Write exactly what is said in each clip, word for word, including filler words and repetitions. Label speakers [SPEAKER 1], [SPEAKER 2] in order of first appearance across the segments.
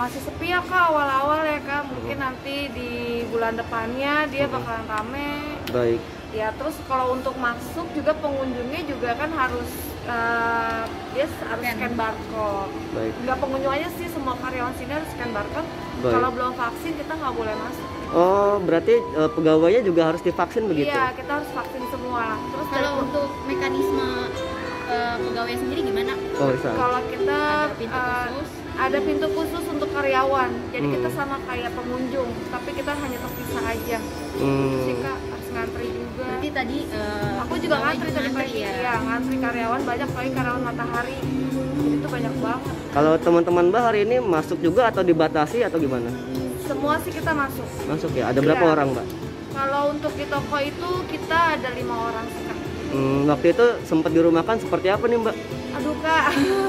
[SPEAKER 1] masih sepi ya Kak awal-awal ya Kak. Mungkin nanti di bulan depannya dia bakalan rame.
[SPEAKER 2] Baik.
[SPEAKER 1] Ya terus kalau untuk masuk juga pengunjungnya juga kan harus uh, dia harus
[SPEAKER 3] Scan.
[SPEAKER 1] scan barcode.
[SPEAKER 2] Baik.
[SPEAKER 1] Nggak pengunjung aja sih, semua karyawan sini harus scan barcode.
[SPEAKER 2] Baik.
[SPEAKER 1] Kalau belum vaksin kita nggak boleh masuk.
[SPEAKER 2] Oh, berarti uh, pegawainya juga harus divaksin begitu?
[SPEAKER 1] Iya, kita harus vaksin semua. Terus
[SPEAKER 3] Kalau
[SPEAKER 1] dari-
[SPEAKER 3] untuk mekanisme uh, pegawai sendiri gimana?
[SPEAKER 2] Oh, bisa.
[SPEAKER 1] kalau kita
[SPEAKER 3] Ada pintu
[SPEAKER 1] uh,
[SPEAKER 3] khusus?
[SPEAKER 1] ada pintu khusus untuk karyawan. Jadi
[SPEAKER 2] Hmm.
[SPEAKER 1] kita sama kayak pengunjung, tapi kita hanya terpisah aja.
[SPEAKER 2] Hmm.
[SPEAKER 1] Sih Kak, harus ngantri juga.
[SPEAKER 3] Berarti tadi uh,
[SPEAKER 1] Aku juga
[SPEAKER 3] pegawai
[SPEAKER 1] ngantri tadi
[SPEAKER 3] ngantri
[SPEAKER 1] pagi
[SPEAKER 3] ya.
[SPEAKER 1] ya, ngantri karyawan banyak kali karyawan matahari. Jadi itu banyak banget.
[SPEAKER 2] Kalau teman-teman Mbak hari ini masuk juga atau dibatasi atau gimana?
[SPEAKER 1] Semua sih kita masuk.
[SPEAKER 2] Masuk ya. Ada berapa
[SPEAKER 1] Iya.
[SPEAKER 2] orang, Mbak?
[SPEAKER 1] Kalau untuk di toko itu kita ada lima orang sih Kak.
[SPEAKER 2] Hmm, waktu itu sempat dirumahkan seperti apa nih, Mbak?
[SPEAKER 1] Aduh Kak,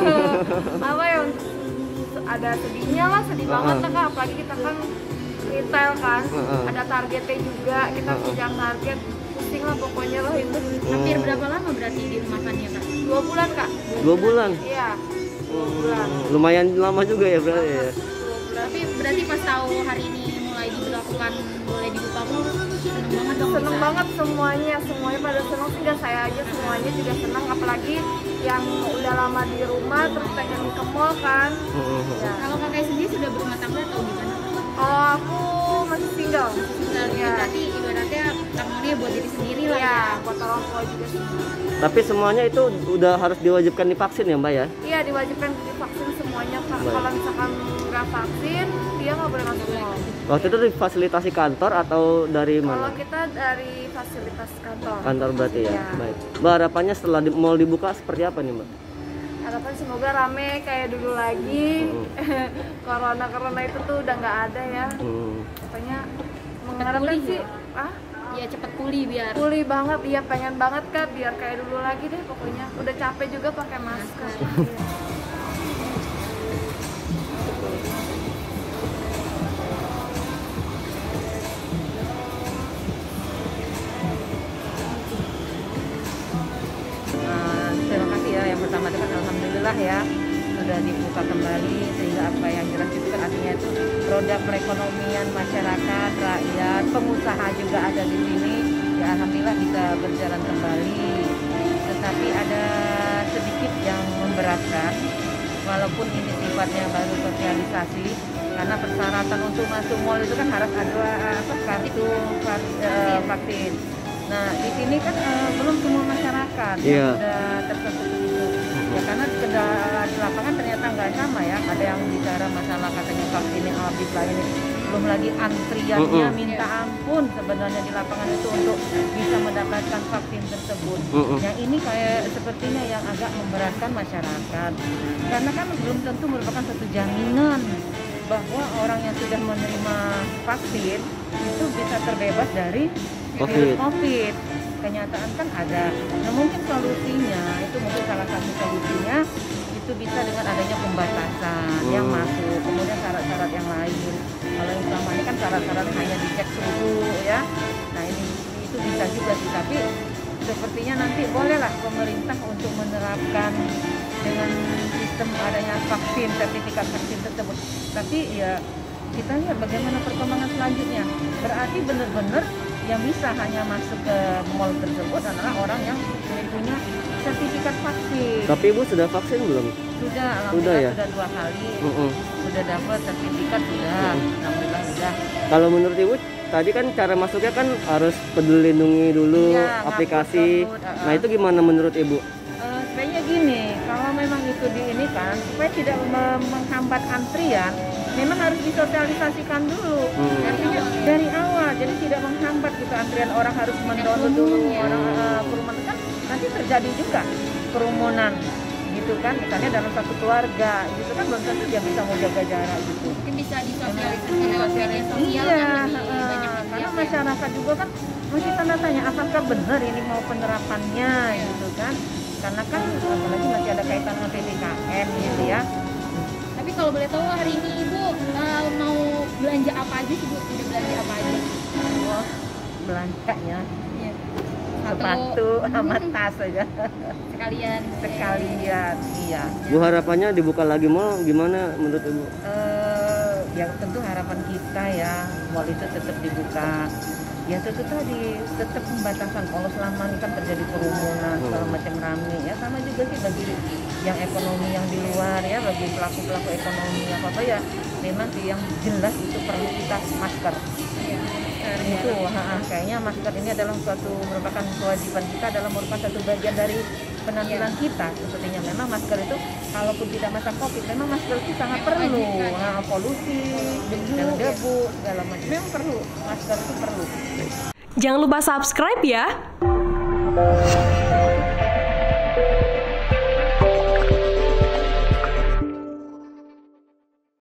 [SPEAKER 1] apa ya, untuk ada sedihnya lah, sedih
[SPEAKER 2] Uh-uh.
[SPEAKER 1] banget lah Kak. Apalagi kita kan retail kan,
[SPEAKER 2] Uh-uh.
[SPEAKER 1] ada targetnya juga, kita
[SPEAKER 2] Uh-uh.
[SPEAKER 1] punya target, pusing lah pokoknya loh itu.
[SPEAKER 3] Hampir
[SPEAKER 2] Hmm.
[SPEAKER 3] berapa lama berarti di rumahkannya Kak?
[SPEAKER 1] Dua bulan Kak.
[SPEAKER 2] Dua bulan.
[SPEAKER 1] Iya, dua bulan.
[SPEAKER 2] Hmm, lumayan lama juga ya berarti ya.
[SPEAKER 1] Dua bulan.
[SPEAKER 3] Tapi berarti pas tahu hari ini mulai diberlakukan boleh dibuka mall, seneng banget dong.
[SPEAKER 1] Seneng
[SPEAKER 3] bisa.
[SPEAKER 1] banget semuanya, semuanya pada seneng sih, nggak saya aja, semuanya juga seneng. Apalagi yang udah lama di rumah terus pengen ke mall kan.
[SPEAKER 2] Hmm.
[SPEAKER 1] Ya.
[SPEAKER 3] Kalau kakak sendiri sudah berumah tangga atau gimana?
[SPEAKER 1] Oh, aku masih single.
[SPEAKER 3] Tinggal
[SPEAKER 1] Iya.
[SPEAKER 3] berarti ibaratnya tangannya buat diri sendiri lah
[SPEAKER 1] Iya,
[SPEAKER 3] ya.
[SPEAKER 1] buat orang tua juga sih.
[SPEAKER 2] Tapi semuanya itu udah harus diwajibkan divaksin ya, Mbak ya?
[SPEAKER 1] Iya, diwajibkan divaksin semuanya Kak.
[SPEAKER 2] Baik.
[SPEAKER 1] Kalau misalkan nggak vaksin, dia nggak boleh masuk mall.
[SPEAKER 2] Waktu itu difasilitasi kantor atau dari
[SPEAKER 1] Kalau
[SPEAKER 2] mana?
[SPEAKER 1] kita dari fasilitas kantor.
[SPEAKER 2] Kantor berarti ya.
[SPEAKER 1] Iya.
[SPEAKER 2] Baik. Mbak, harapannya setelah di, mall dibuka seperti apa nih, Mbak?
[SPEAKER 1] Harapan semoga rame kayak dulu lagi. Corona corona itu tuh udah nggak ada ya.
[SPEAKER 2] Hmm.
[SPEAKER 1] Pokoknya mengharapkan
[SPEAKER 3] pulih
[SPEAKER 1] sih,
[SPEAKER 3] ya?
[SPEAKER 1] ah
[SPEAKER 3] Ya cepet pulih biar.
[SPEAKER 1] pulih banget. Iya, pengen banget Kak biar kayak dulu lagi deh pokoknya. Udah capek juga pakai masker. Iya.
[SPEAKER 4] Eh, terima kasih ya, yang pertama itu kan alhamdulillah ya sudah dibuka kembali, sehingga apa yang jelas itu kan artinya itu roda perekonomian masyarakat, rakyat, pengusaha juga ada di sini ya, alhamdulillah bisa berjalan kembali. Tetapi ada sedikit yang memberatkan, walaupun ini sifatnya baru sosialisasi, karena persyaratan untuk masuk mall itu kan harus ada apa, kartu vak- eh, vaksin. Nah, di sini kan eh, belum semua masyarakat
[SPEAKER 2] Iya.
[SPEAKER 4] yang sudah tersentuh itu. Ya karena kendala di lapangan ternyata nggak sama ya. Ada yang bicara masalah katanya vaksinnya habis lah ini. Belum lagi antriannya
[SPEAKER 2] Mm-mm.
[SPEAKER 4] minta ampun sebenarnya di lapangan itu untuk bisa mendapatkan vaksin tersebut.
[SPEAKER 2] Mm-mm.
[SPEAKER 4] Yang ini kayak sepertinya yang agak memberatkan masyarakat. Karena kan belum tentu merupakan satu jaminan bahwa orang yang sudah menerima vaksin itu bisa terbebas dari
[SPEAKER 2] Covid.
[SPEAKER 4] virus COVID. Kenyataan kan ada. Nah, mungkin solusinya itu mungkin salah satu solusinya itu bisa dengan adanya pembatasan
[SPEAKER 2] Hmm.
[SPEAKER 4] yang masuk, kemudian syarat-syarat yang lain. Kalau yang selama ini kan syarat-syarat hanya dicek suhu ya. Nah ini itu bisa juga sih, tapi sepertinya nanti bolehlah pemerintah untuk menerapkan dengan sistem adanya vaksin, sertifikat vaksin tersebut. Tapi ya kita lihat bagaimana perkembangan selanjutnya. Berarti benar-benar yang bisa hanya masuk ke mall tersebut adalah orang yang punya sertifikat vaksin.
[SPEAKER 2] Tapi Ibu sudah vaksin belum?
[SPEAKER 4] Sudah,
[SPEAKER 2] Sudah
[SPEAKER 4] alhamdulillah
[SPEAKER 2] ya?
[SPEAKER 4] sudah dua kali.
[SPEAKER 2] Mm-mm.
[SPEAKER 4] Sudah dapat sertifikat sudah.
[SPEAKER 2] Mm-mm.
[SPEAKER 4] Alhamdulillah sudah.
[SPEAKER 2] Kalau menurut Ibu tadi kan cara masuknya kan harus peduli lindungi dulu,
[SPEAKER 4] Iya,
[SPEAKER 2] aplikasi.
[SPEAKER 4] ngupload, uh-uh.
[SPEAKER 2] Nah itu gimana menurut Ibu?
[SPEAKER 4] Eh, sebenarnya gini, kalau memang itu di ini kan, supaya tidak me- menghambat antrian, memang harus disosialisasikan dulu.
[SPEAKER 2] Hmm.
[SPEAKER 4] Artinya dari awal, jadi tidak menghambat gitu antrian, orang harus mendownload dulu,
[SPEAKER 3] ya.
[SPEAKER 4] orang eh, kerumunan kan nanti terjadi juga kerumunan gitu kan, misalnya dalam satu keluarga gitu kan belum tentu dia bisa mau jaga jarak gitu.
[SPEAKER 3] Mungkin bisa disosialisasikan lewat media sosial
[SPEAKER 4] Iya,
[SPEAKER 3] kan lebih
[SPEAKER 4] heeh.
[SPEAKER 3] banyak yang
[SPEAKER 4] Karena
[SPEAKER 3] lihat ya.
[SPEAKER 4] masyarakat juga kan masih tanda tanya apakah benar ini mau penerapannya gitu kan. Karena kan apalagi masih ada kaitan dengan P P K M gitu ya.
[SPEAKER 3] Tapi kalau boleh tahu hari ini Ibu eh, mau belanja apa aja sih Bu? Udah belanja apa aja?
[SPEAKER 4] Wah, belanjanya
[SPEAKER 3] Iya.
[SPEAKER 4] sepatu sama tas saja
[SPEAKER 3] sekalian
[SPEAKER 4] sekalian. Iya.
[SPEAKER 2] Bu harapannya dibuka lagi mall gimana menurut Ibu?
[SPEAKER 4] Eh, ya tentu harapan kita ya mall itu tetap dibuka. Ya tentu tadi tetap pembatasan. Kalau selama ini kan terjadi kerumunan segala macam rame ya, sama juga sih bagi yang ekonomi yang di luar ya, bagi pelaku-pelaku ekonomi apa apa ya, memang sih yang jelas itu perlu kita masker. Itu ha, kayaknya masker ini adalah suatu merupakan kewajiban kita, dalam merupakan satu bagian dari penampilan kita. Sepertinya memang masker itu kalaupun tidak masa covid, memang masker itu sangat perlu. Nah, polusi, debu, debu segala macam memang perlu, masker itu perlu.
[SPEAKER 5] Jangan lupa subscribe ya.